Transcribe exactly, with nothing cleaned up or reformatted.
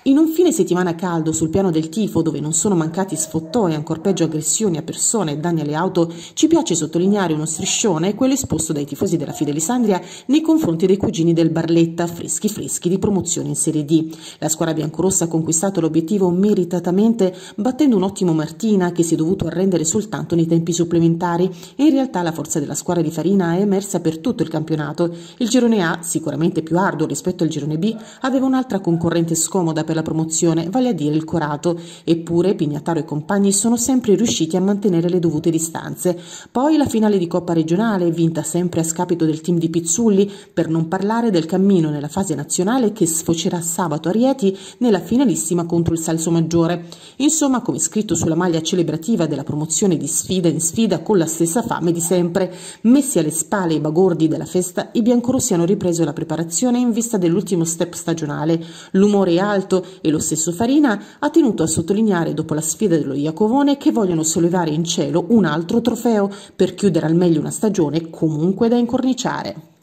In un fine settimana caldo sul piano del tifo, dove non sono mancati sfottoi, ancor peggio aggressioni a persone e danni alle auto, ci piace sottolineare uno striscione, quello esposto dai tifosi della Fidelisandria nei confronti dei cugini del Barletta, freschi freschi di promozione in Serie D. La squadra biancorossa ha conquistato l'obiettivo meritatamente, battendo un ottimo Martina che si è dovuto arrendere soltanto nei tempi supplementari, e in realtà la forza della squadra di Farina è emersa per tutto il campionato. Il girone A, sicuramente più arduo rispetto al girone B, aveva un'altra concorrente scomoda per la promozione, vale a dire il Corato, eppure Pignataro e compagni sono sempre riusciti a mantenere le dovute distanze. Poi la finale di Coppa regionale, vinta sempre a scapito del team di Pizzulli, per non parlare del cammino nella fase nazionale che sfocerà sabato a Rieti nella finalissima contro il Salsomaggiore. Insomma, come scritto sulla maglia celebrativa della promozione di sfida in sfida con la stessa fame di sempre, messi alle spalle i bagordi della festa, i biancorossi hanno ripreso la preparazione in vista dell'ultimo step stagionale. L'umore è alto e lo stesso Farina ha tenuto a sottolineare dopo la sfida dello Iacovone che vogliono sollevare in cielo un altro trofeo per chiudere al meglio una stagione comunque da incorniciare.